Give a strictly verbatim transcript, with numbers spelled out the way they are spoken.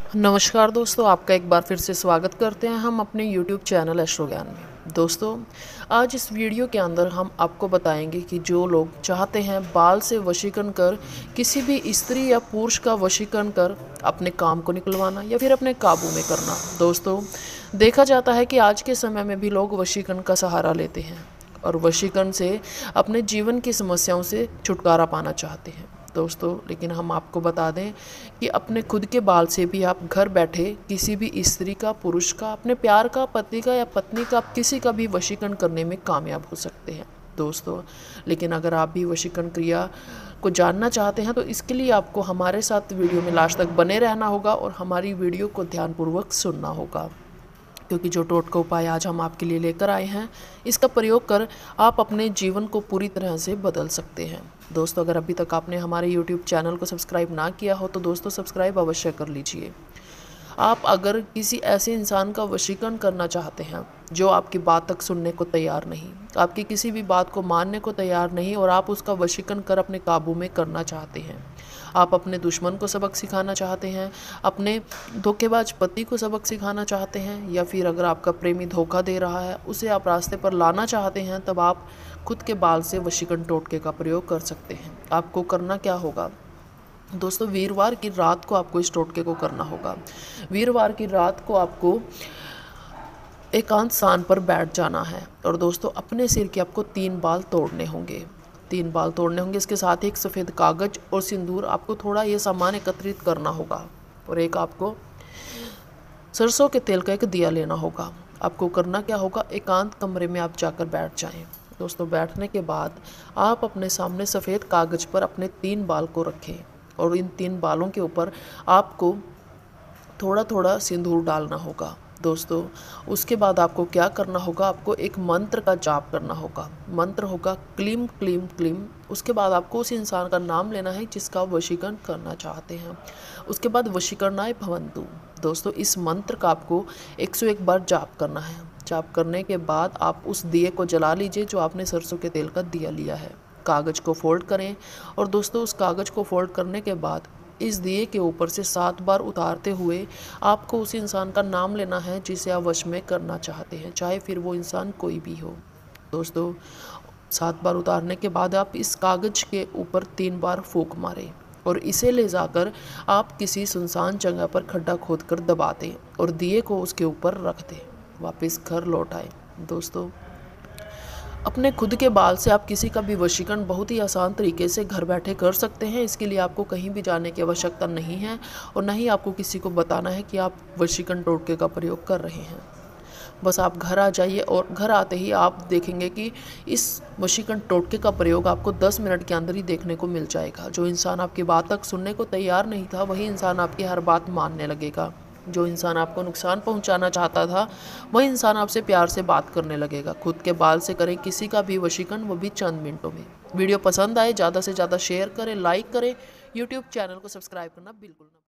नमस्कार दोस्तों, आपका एक बार फिर से स्वागत करते हैं हम अपने यूट्यूब चैनल एस्ट्रो ज्ञान में। दोस्तों, आज इस वीडियो के अंदर हम आपको बताएंगे कि जो लोग चाहते हैं बाल से वशीकरण कर किसी भी स्त्री या पुरुष का वशीकरण कर अपने काम को निकलवाना या फिर अपने काबू में करना। दोस्तों, देखा जाता है कि आज के समय में भी लोग वशीकरण का सहारा लेते हैं और वशीकरण से अपने जीवन की समस्याओं से छुटकारा पाना चाहते हैं। दोस्तों, लेकिन हम आपको बता दें कि अपने खुद के बाल से भी आप घर बैठे किसी भी स्त्री का, पुरुष का, अपने प्यार का, पति का या पत्नी का, किसी का भी वशीकरण करने में कामयाब हो सकते हैं। दोस्तों, लेकिन अगर आप भी वशीकरण क्रिया को जानना चाहते हैं तो इसके लिए आपको हमारे साथ वीडियो में लास्ट तक बने रहना होगा और हमारी वीडियो को ध्यानपूर्वक सुनना होगा, क्योंकि जो टोटका उपाय आज हम आपके लिए लेकर आए हैं इसका प्रयोग कर आप अपने जीवन को पूरी तरह से बदल सकते हैं। दोस्तों, अगर अभी तक आपने हमारे यूट्यूब चैनल को सब्सक्राइब ना किया हो तो दोस्तों सब्सक्राइब अवश्य कर लीजिए। आप अगर किसी ऐसे इंसान का वशीकरण करना चाहते हैं जो आपकी बात तक सुनने को तैयार नहीं, आपकी किसी भी बात को मानने को तैयार नहीं और आप उसका वशीकरण कर अपने काबू में करना चाहते हैं, आप अपने दुश्मन को सबक सिखाना चाहते हैं, अपने धोखेबाज पति को सबक सिखाना चाहते हैं, या फिर अगर आपका प्रेमी धोखा दे रहा है उसे आप रास्ते पर लाना चाहते हैं, तब आप खुद के बाल से वशीकरण टोटके का प्रयोग कर सकते हैं। आपको करना क्या होगा दोस्तों, वीरवार की रात को आपको इस टोटके को करना होगा। वीरवार की रात को आपको एकांत स्थान पर बैठ जाना है और दोस्तों अपने सिर के आपको तीन बाल तोड़ने होंगे तीन बाल तोड़ने होंगे इसके साथ ही एक सफ़ेद कागज और सिंदूर, आपको थोड़ा ये सामान एकत्रित करना होगा और एक आपको सरसों के तेल का एक दिया लेना होगा। आपको करना क्या होगा, एकांत कमरे में आप जाकर बैठ जाएं। दोस्तों, बैठने के बाद आप अपने सामने सफ़ेद कागज पर अपने तीन बाल को रखें और इन तीन बालों के ऊपर आपको थोड़ा थोड़ा सिंदूर डालना होगा। दोस्तों, उसके बाद आपको क्या करना होगा, आपको एक मंत्र का जाप करना होगा। मंत्र होगा क्लीम क्लीम क्लीम। उसके बाद आपको उस इंसान का नाम लेना है जिसका आप वशीकरण करना चाहते हैं। उसके बाद वशीकरणाय भवन्तु। दोस्तों, इस मंत्र का आपको एक सौ एक बार जाप करना है। जाप करने के बाद आप उस दिए को जला लीजिए जो आपने सरसों के तेल का दिया लिया है। कागज़ को फोल्ड करें और दोस्तों उस कागज़ को फोल्ड करने के बाद इस दिए के ऊपर से सात बार उतारते हुए आपको उस इंसान का नाम लेना है जिसे आप वश में करना चाहते हैं, चाहे फिर वो इंसान कोई भी हो। दोस्तों, सात बार उतारने के बाद आप इस कागज़ के ऊपर तीन बार फूंक मारें और इसे ले जाकर आप किसी सुनसान जगह पर खड्डा खोद कर दबा दें और दिए को उसके ऊपर रख दें। वापस घर लौट आए। दोस्तों, अपने खुद के बाल से आप किसी का भी वशीकरण बहुत ही आसान तरीके से घर बैठे कर सकते हैं। इसके लिए आपको कहीं भी जाने की आवश्यकता नहीं है और न ही आपको किसी को बताना है कि आप वशीकरण टोटके का प्रयोग कर रहे हैं। बस आप घर आ जाइए और घर आते ही आप देखेंगे कि इस वशीकरण टोटके का प्रयोग आपको दस मिनट के अंदर ही देखने को मिल जाएगा। जो इंसान आपकी बात तक सुनने को तैयार नहीं था वही इंसान आपकी हर बात मानने लगेगा। जो इंसान आपको नुकसान पहुंचाना चाहता था वही इंसान आपसे प्यार से बात करने लगेगा। खुद के बाल से करें किसी का भी वशीकरण, वो भी चंद मिनटों में। वीडियो पसंद आए ज़्यादा से ज़्यादा शेयर करें, लाइक करें, यूट्यूब चैनल को सब्सक्राइब करना बिल्कुल ना